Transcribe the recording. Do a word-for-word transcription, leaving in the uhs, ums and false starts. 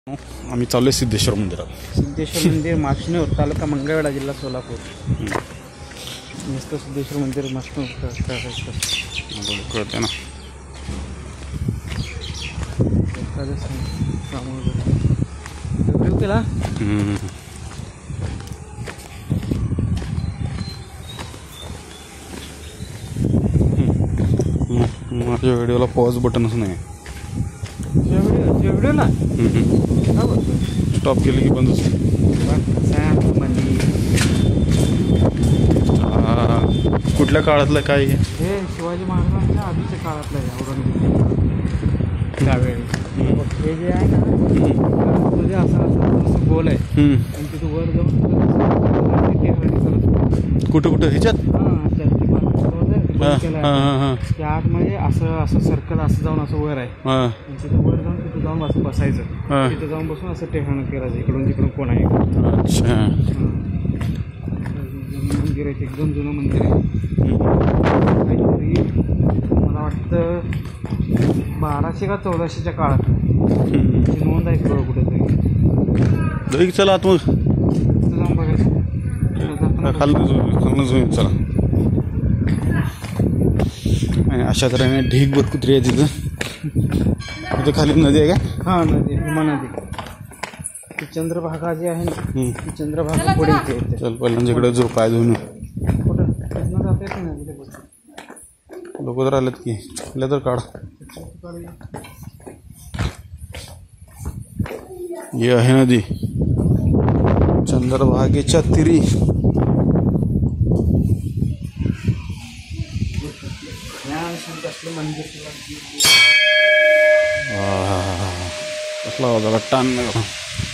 आम्ही चाललोय सिद्धेश्वर मंदिरात. सिद्धेश्वर मंदिर माचणूर तालुका मंगळवेढा जिल्हा सोलापूर. नुसतं सिद्धेश्वर मंदिर माचणूर कळते ना. व्हिडिओ केला. माझ्या व्हिडिओला पॉज बटनच नाही. व्हिडिओला स्टॉप केलं की बंदच. कुठल्या काळातलं काय हे? शिवाजी महाराजांच्या आधीच्या काळातलं आहे. औरंगजेब त्यावेळी हे जे आहे ना म्हणजे असं असं गोल आहे आणि तिथं वर जाऊन कुठं कुठं ह्याच्यात त्या आतमध्ये असं असं सर्कल असं जाऊन असं वर आहे. तिथं वर जाऊन तिथं जाऊन असं बसायचं. तिथं जाऊन बसून असं टेहळण करायचं. इकडून तिकडून कोण आहे. अच्छा. मंदिर आहे एकदम जुनं मंदिर आहे. काहीतरी मला वाटतं बाराशे का चौदाशेच्या काळात नोंद आहे बघ कुठेतरी. चला आत मग जाऊन बघायचं. खालनं जाऊन चला. अशा तऱ्हेने ढीगभर कुत्री आहे तिथं. तिथं खाली नदी आहे का? हां नदी हिमा नदी. ती चंद्रभागा जी आहे ना ती चंद्रभागा पुढे येते. चल पहिल्यांदा इकडे जो पाय धुवून कुठं तिथनं जाता येते ना तिथे. लोक तर आलेत की आल्या तर काढ. ही आहे नदी चंद्रभागेच्या तीरी. कसला होता टान.